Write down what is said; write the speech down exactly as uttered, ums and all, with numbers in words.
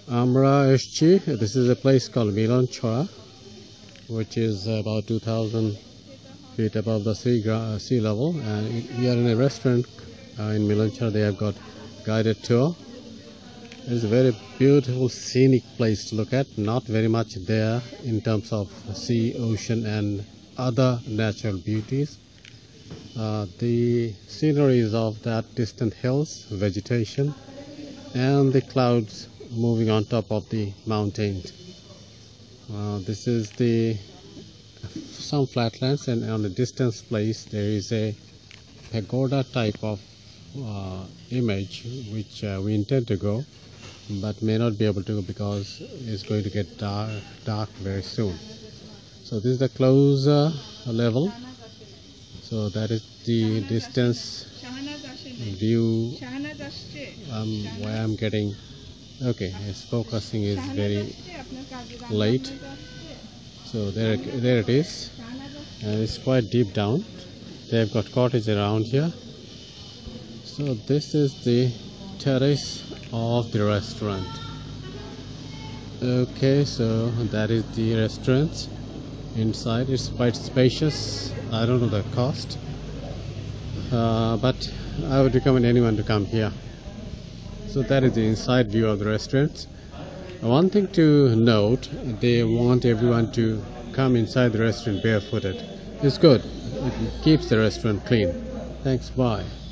Amra Eshchi. This is a place called Milan Chora, which is about two thousand feet above the sea, sea level. And we are in a restaurant uh, in Milan Chora. They have got guided tour. It's a very beautiful scenic place to look at. Not very much there in terms of sea, ocean and other natural beauties. Uh, the sceneries of that distant hills, vegetation and the clouds moving on top of the mountains. Uh, this is the some flatlands, and on the distance place there is a pagoda type of uh, image which uh, we intend to go, but may not be able to because it's going to get dark, dark very soon. So this is the closer level. So that is the distance view um, where I'm getting. Okay, its focusing is very late. So there, there it is, and it's quite deep down. They've got cottage around here. So this is the terrace of the restaurant. Okay, so that is the restaurant. Inside it's quite spacious. I don't know the cost, uh, but I would recommend anyone to come here. So that is the inside view of the restaurant. One thing to note, they want everyone to come inside the restaurant barefooted. It's good. It keeps the restaurant clean. Thanks, bye.